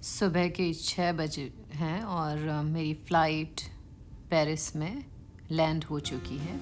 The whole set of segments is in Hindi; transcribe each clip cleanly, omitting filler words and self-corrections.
सुबह के 6 बजे हैं और मेरी फ़्लाइट पेरिस में लैंड हो चुकी है।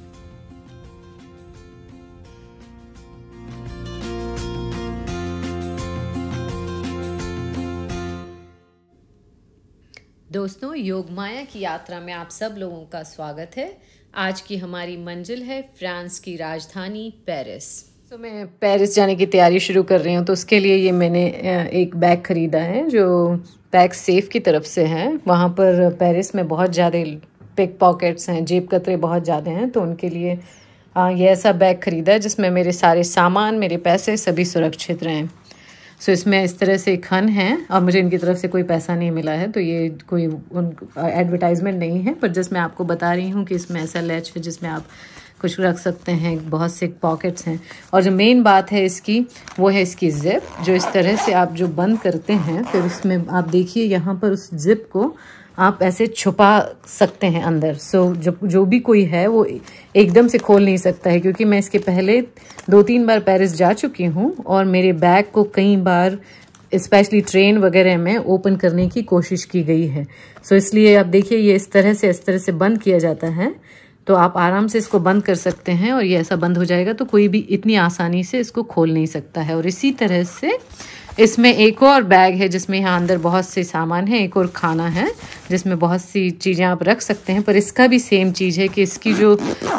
दोस्तों, योगमाया की यात्रा में आप सब लोगों का स्वागत है। आज की हमारी मंजिल है फ्रांस की राजधानी पेरिस। तो मैं पेरिस जाने की तैयारी शुरू कर रही हूँ। तो उसके लिए ये मैंने एक बैग ख़रीदा है जो पैक सेफ की तरफ से है। वहाँ पर पेरिस में बहुत ज़्यादा पिक पॉकेट्स हैं, जेब कतरे बहुत ज़्यादा हैं, तो उनके लिए ये ऐसा बैग ख़रीदा है जिसमें मेरे सारे सामान, मेरे पैसे सभी सुरक्षित रहें। सो इसमें इस तरह से खन है और मुझे इनकी तरफ से कोई पैसा नहीं मिला है, तो ये कोई एडवर्टाइजमेंट नहीं है, पर जस्ट मैं आपको बता रही हूँ कि इसमें ऐसा लैच है जिसमें आप कुछ रख सकते हैं। बहुत से पॉकेट्स हैं और जो मेन बात है इसकी वो है इसकी ज़िप, जो इस तरह से आप जो बंद करते हैं फिर उसमें आप देखिए यहाँ पर उस ज़िप को आप ऐसे छुपा सकते हैं अंदर। सो जो भी कोई है वो एकदम से खोल नहीं सकता है, क्योंकि मैं इसके पहले 2-3 बार पेरिस जा चुकी हूँ और मेरे बैग को कई बार स्पेशली ट्रेन वगैरह में ओपन करने की कोशिश की गई है। सो इसलिए आप देखिए ये इस तरह से बंद किया जाता है, तो आप आराम से इसको बंद कर सकते हैं और ये ऐसा बंद हो जाएगा, तो कोई भी इतनी आसानी से इसको खोल नहीं सकता है। और इसी तरह से इसमें एक और बैग है जिसमें यहाँ अंदर बहुत से सामान है, एक और खाना है जिसमें बहुत सी चीज़ें आप रख सकते हैं। पर इसका भी सेम चीज़ है कि इसकी जो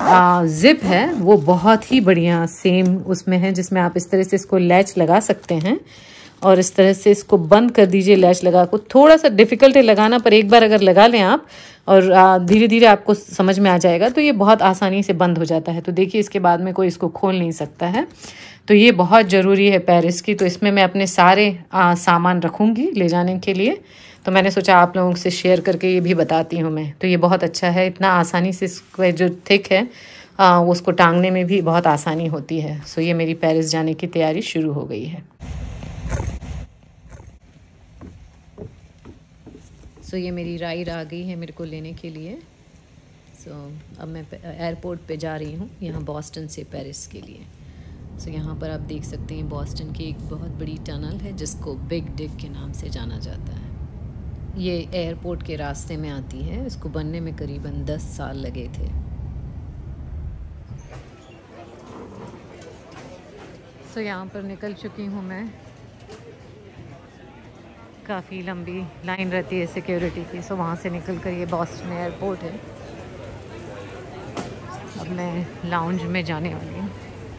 ज़िप है वो बहुत ही बढ़िया सेम उसमें है, जिसमें आप इस तरह से इसको लैच लगा सकते हैं और इस तरह से इसको बंद कर दीजिए लैच लगा को। थोड़ा सा डिफ़िकल्ट है लगाना, पर एक बार अगर लगा लें आप और धीरे धीरे आपको समझ में आ जाएगा तो ये बहुत आसानी से बंद हो जाता है। तो देखिए इसके बाद में कोई इसको खोल नहीं सकता है। तो ये बहुत ज़रूरी है पेरिस की। तो इसमें मैं अपने सारे सामान रखूँगी ले जाने के लिए, तो मैंने सोचा आप लोगों से शेयर करके ये भी बताती हूँ मैं। तो ये बहुत अच्छा है, इतना आसानी से इसको जो थिक है उसको टांगने में भी बहुत आसानी होती है। सो ये मेरी पेरिस जाने की तैयारी शुरू हो गई है। सो ये मेरी राइड आ गई है मेरे को लेने के लिए। सो अब मैं एयरपोर्ट पे जा रही हूँ, यहाँ बॉस्टन से पेरिस के लिए। सो यहाँ पर आप देख सकते हैं बॉस्टन की एक बहुत बड़ी टनल है जिसको बिग डिग के नाम से जाना जाता है। ये एयरपोर्ट के रास्ते में आती है, इसको बनने में करीबन 10 साल लगे थे। सो यहाँ पर निकल चुकी हूँ मैं। काफ़ी लंबी लाइन रहती है सिक्योरिटी की। सो वहाँ से निकल कर ये बॉस्टन एयरपोर्ट है। अब मैं लाउंज में जाने वाली हूँ।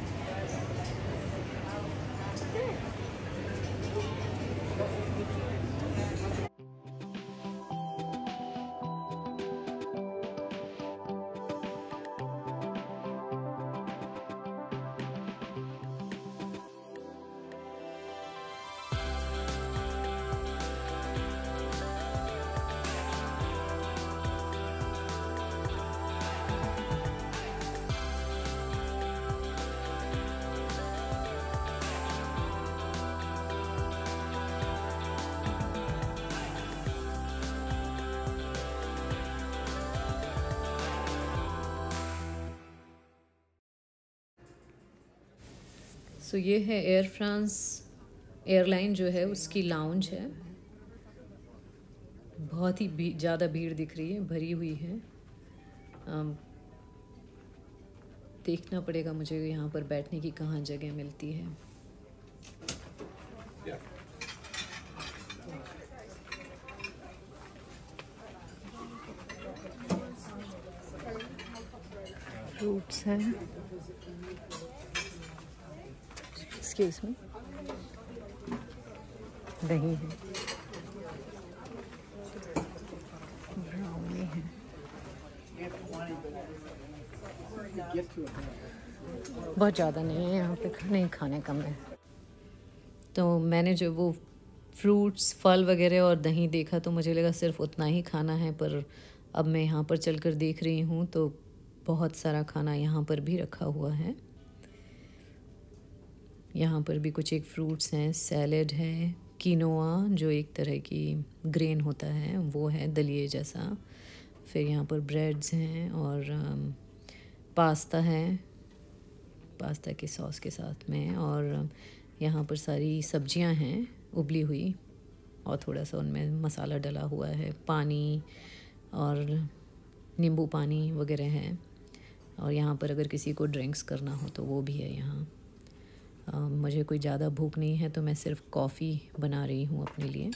सो ये है एयर फ्रांस एयरलाइन जो है उसकी लाउंज है। बहुत ही ज़्यादा भीड़ दिख रही है, भरी हुई है। देखना पड़ेगा मुझे यहाँ पर बैठने की कहाँ जगह मिलती है। फ्रूट्स हैं, एक्सक्यूज मी, दही है, ब्राउनी है। बहुत ज़्यादा नहीं है यहाँ पे, नहीं खाने कम है। तो मैंने जो वो फ्रूट्स, फल वगैरह और दही देखा तो मुझे लगा सिर्फ उतना ही खाना है, पर अब मैं यहाँ पर चलकर देख रही हूँ तो बहुत सारा खाना यहाँ पर भी रखा हुआ है। यहाँ पर भी कुछ एक फ्रूट्स हैं, सैलेड है, कीनोआ जो एक तरह की ग्रेन होता है वो है, दलिए जैसा। फिर यहाँ पर ब्रेड्स हैं और पास्ता है, पास्ता के सॉस के साथ में। और यहाँ पर सारी सब्जियां हैं उबली हुई, और थोड़ा सा उनमें मसाला डला हुआ है, पानी और नींबू पानी वगैरह है। और यहाँ पर अगर किसी को ड्रिंक्स करना हो तो वो भी है यहाँ। मुझे कोई ज़्यादा भूख नहीं है तो मैं सिर्फ कॉफ़ी बना रही हूँ अपने लिए।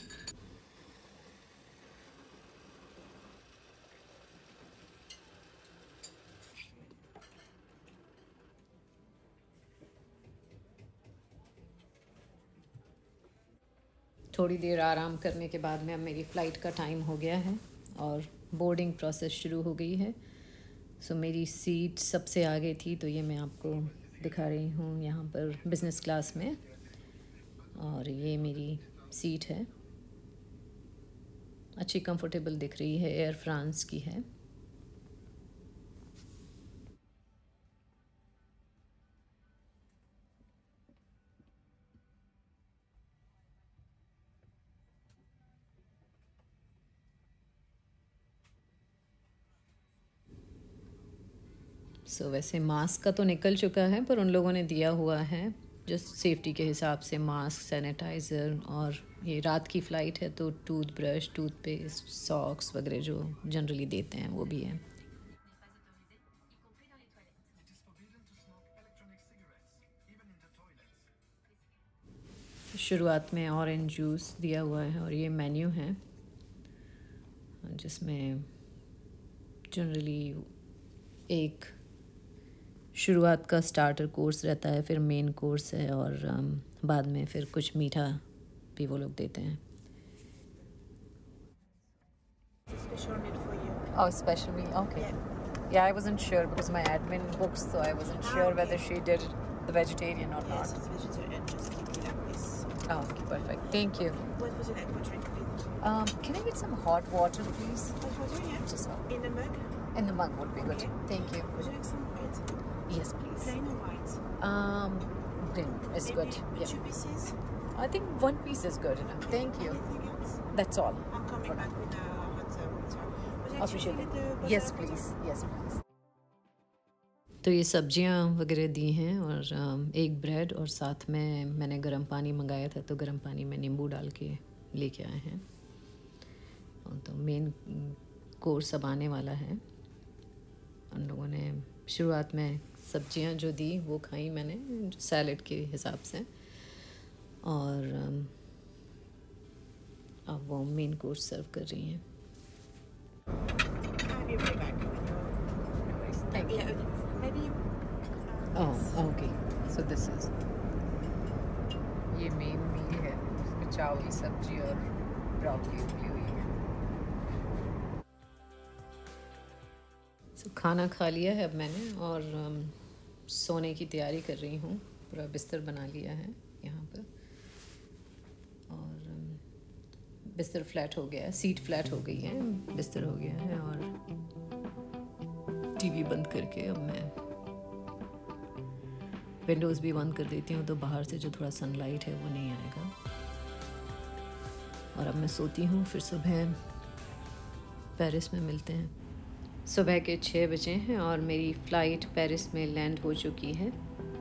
थोड़ी देर आराम करने के बाद में अब मेरी फ़्लाइट का टाइम हो गया है और बोर्डिंग प्रोसेस शुरू हो गई है। सो मेरी सीट सबसे आगे थी, तो ये मैं आपको दिखा रही हूँ यहाँ पर बिज़नेस क्लास में। और ये मेरी सीट है, अच्छी कंफर्टेबल दिख रही है, एयर फ्रांस की है। वैसे मास्क का तो निकल चुका है, पर उन लोगों ने दिया हुआ है जस्ट सेफ्टी के हिसाब से मास्क, सैनिटाइज़र। और ये रात की फ़्लाइट है तो टूथब्रश, टूथपेस्ट, सॉक्स वगैरह जो जनरली देते हैं वो भी है। शुरुआत में ऑरेंज जूस दिया हुआ है और ये मेन्यू है जिसमें जनरली एक शुरुआत का स्टार्टर कोर्स रहता है, फिर मेन कोर्स है और बाद में फिर कुछ मीठा भी वो लोग देते हैं। Oh, special meal. Okay. Yeah, I wasn't sure because my admin books, so I wasn't sure whether she did the vegetarian or not. Yes, it's vegetarian. Just keep it like this. Oh, okay, perfect. Thank you. What would you like for drink, please? Can I get some hot water, please? Hot water, yeah. Just in the mug. in the mug would be good. Okay. Thank you. Would you like some bread? Yes, please. Plain or white? Plain is Maybe good. with Yeah. 2 pieces. I think one piece is good enough. Thank you. Anything else? That's all. I'm coming back with a hot water. Would you like Appreciate to it. fill the butter Yes, water? please. Yes, please. तो ये सब्जियां वगैरह दी हैं और एक ब्रेड और साथ में मैंने गर्म पानी मंगाया था, तो गर्म पानी में नींबू डाल के लेके आए हैं। और तो मेन कोर्स अब आने वाला है। उन लोगों ने शुरुआत में सब्जियां जो दी वो खाई मैंने सैलेड के हिसाब से, और अब वो मेन कोर्स सर्व कर रही हैं। I'll be right back. Thank you. Yeah, maybe. Oh, okay. So this is ये मेन मील है, इसमें चावल, सब्जी और ब्रोकली उबली हुई है। So खाना खा लिया है अब मैंने और सोने की तैयारी कर रही हूँ। पूरा बिस्तर बना लिया है यहाँ पर और बिस्तर फ्लैट हो गया है, सीट फ्लैट हो गई है, बिस्तर हो गया है और टीवी बंद करके अब मैं विंडोज़ भी बंद कर देती हूँ, तो बाहर से जो थोड़ा सनलाइट है वो नहीं आएगा। और अब मैं सोती हूँ, फिर सुबह पेरिस में मिलते हैं। सुबह के 6 बजे हैं और मेरी फ़्लाइट पेरिस में लैंड हो चुकी है।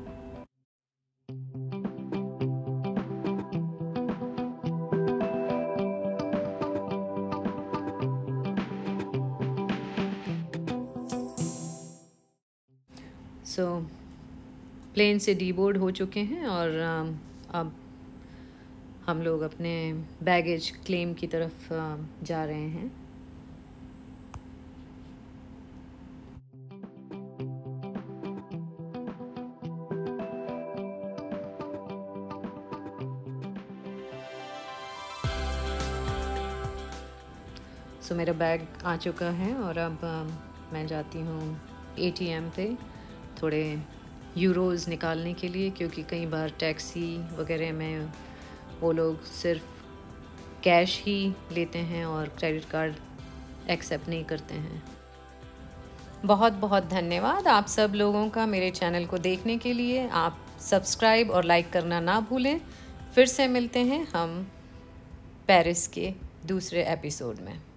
प्लेन से डीबोर्ड हो चुके हैं और अब हम लोग अपने बैगेज क्लेम की तरफ जा रहे हैं। मेरा बैग आ चुका है और अब मैं जाती हूँ ATM पे थोड़े यूरोज़ निकालने के लिए, क्योंकि कई बार टैक्सी वगैरह में वो लोग सिर्फ कैश ही लेते हैं और क्रेडिट कार्ड एक्सेप्ट नहीं करते हैं। बहुत बहुत धन्यवाद आप सब लोगों का मेरे चैनल को देखने के लिए। आप सब्सक्राइब और लाइक करना ना भूलें। फिर से मिलते हैं हम पेरिस के दूसरे एपिसोड में।